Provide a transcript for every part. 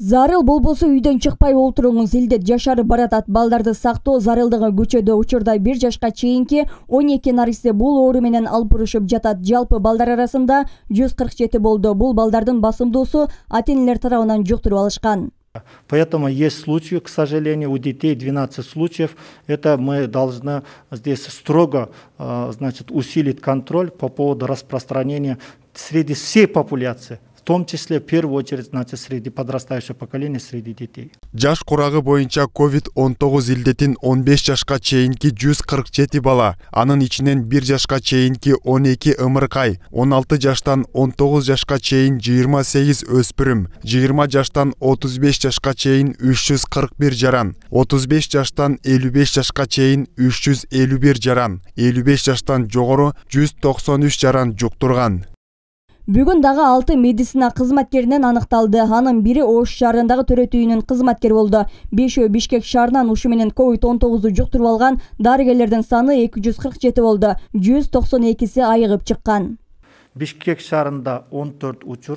Зарыл болбосо үйдөн чыкпай олтуруңуз. Элде жашарып баратат. Балдарды сактоо зарылдыгы көчөдө учурда 1 жашка чейинки 12 наристе бул оору менен алпурушуп жатат. Жалпы балдар арасында 147 болду. Бул балдардын басымдуусу ата-энелер тарабынан жуктуруп алышкан. Поэтому есть случаи, к сожалению, у детей 12 случаев. Это мы должны здесь строго, усилить контроль по поводу распространения среди всей популяции. В том числе, в первую очередь, среди подрастающего поколения, среди детей. Жаш курагы боюнча COVID-19 илдетин 15 жашка чейинки 147 бала, анын ичинен 1 жашка чейинки 12 ымыркай, 16 жаштан 19 жашка чейин 28 өспүрүм, 20 жаштан 35 жашка чейин 341 жаран, 35 жаштан 55 жашка чейин 351 жаран, 55 жаштан жогору 193 жаран жуктурган. Бүгүн дагы 6 медицина кызматкеринен аныкталды. Анын бири Ош шаарындагы төрөт үйүнүн кызматкери болду. 5 Бишкек шаарынан ушу менен COVID-19 жуктуруп алган дарыгерлердин саны 247 болду. 192си айыгып чыккан. Бишкек шаарында 14 учур,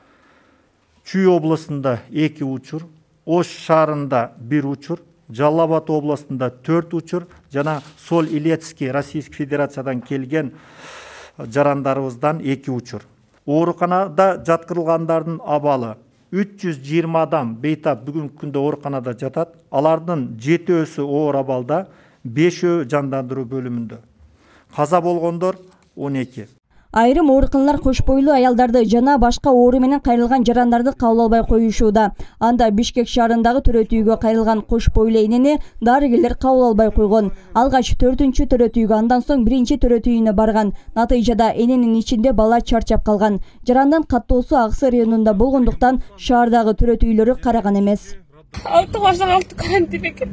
Чүй областында 2 учур, Ош шаарында 1 учур, Жалал Абад областында 4 учур, жана Соль-Илецкий Российский Федерациядан келген жарандарыбыздан 2 учур. Ооруканада жаткырылгандардын абалы 320 адам бейтап бүгүнкү күндө ооруканада жатат. Алардын 7-өсү оор абалда, 5-өө жандандыруу бөлүмүндө. Каза болгондор 12. Айрым ооруканалар кош бойлуу аялдарды жана башка оору менен кайрылган жарандарды кабыл албай коюшууда. Анда Бишкек шаарындагы төрөт үйгө кайрылган кош бойлуу энени дарыгерлер кабыл албай койгон. Алгач 4-чү төрөт үйгө, андан соң 1-чи төрөт үйүнө барган. Натыйжада эненин ичинде бала чарчап калган. Жарандын каттоосу Аксы районунда болгондуктан шаардагы төрөт үйлөрү караган эмес. 6 башдан 6 карантин экен.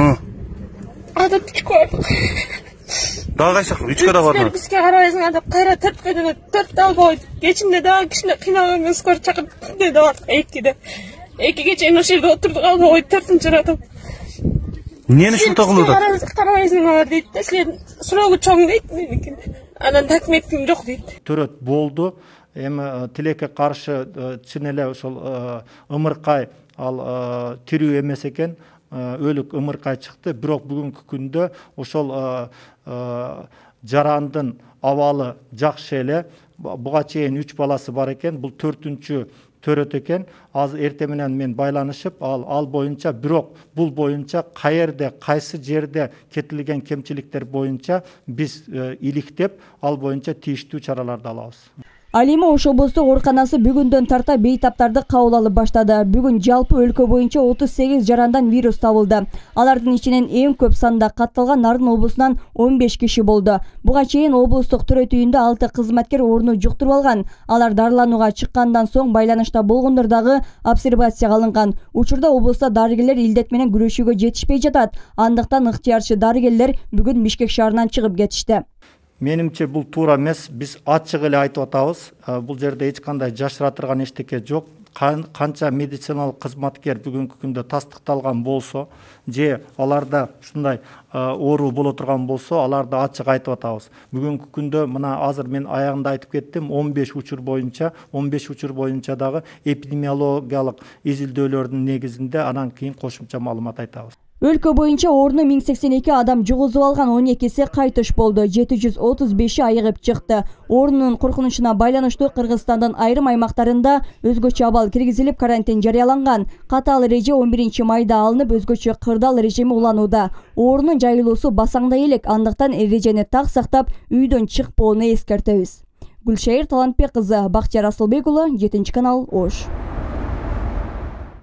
Адат Daha kaç dakika? 3 kadar var mı? Bizge karayızın adap kayra 4 kadını 4 dal koydu. Geçimde daha kişine kıynalanın skor çakıp dedi var. 2'de. 2 geçen o şerde oturduk alma koydu 4. adam. Niye nişin takılırdı? Karayızın var deydi. Sizlerin sunoğu çoğun deydi. Anan takım ettiğim yok deydi. Төрөт болду. Тилекке каршы чын эле ошол ымыркай ал тирүү эмес экен. Өлүк ымыркай чыкты. Бирок бүгүнкү күндө ошол жарандын абалы жакшы эле. Буга чейин 3 баласы бар экен. Бул 4-чү төрөт экен. Азыр эртең менен мен байланышып, ал боюнча, бирок бул боюнча каерде, кайсы жерде кетилген кемчиликтер боюнча биз иликтеп, ал боюнча тийиштүү чараларды алабыз. Ал эми Ош облустук ооруканасы бүгүндөн тарта бейтаптарды кабыл алып баштады. Бүгүн жалпы өлкө боюнча 38 жарандан вирус табылды. Алардын ичинен эң көп санда катталган Нарын облусунан 15 киши болду. Буга чейин облустук төрөт үйүндө 6 кызматкер ооруну жуктуруп алган. Алар дарыланууга чыккандан соң байланышта болгондор дагы обсервацияга алынган. Учурда облуста дарыгерлер илдет менен күрөшүүгө жетишпей жатат. Андыктан ыктыярчы дарыгерлер бүгүн Бишкек шаарынан чыгып кетишти. Менимче бул туура эмес. Биз ачык эле айтып атабыз. Бул жерде эч кандай жашыратырган эчтеке жок. Канча медициналык кызматкер бүгүнкү күндө тастыкталган болсо, же аларда ушундай оору боло турган болсо, аларды ачык айтып атабыз. Бүгүнкү күндө мына азыр мен аягында айтып кеттим, 15 учур боюнча дагы эпидемиологиялык изилдөөлөрдүн негизинде анан кийин кошумча маалымат айтабыз. Өлкө боюнча орну 1082 адам жугузуп алган, 12си кайтыш болду. 735 айыгып чыкты. Орнунун коркунучуна байланыштуу Кыргызстандын айрым аймактарында өзгөчө абал киргизилип, карантин жарыяланган. Катаал эреже 11 майда алынып, өзгөчө кырдаал режими уланууда. Орнунун жайылуусу басаңдай элек, андыктан эрежени так сактап, үйдөн чыкпоону эскертебиз. Гүлшайыр Талантбек кызы, Бактияр Асылбек уулу, 7 канал, Ош.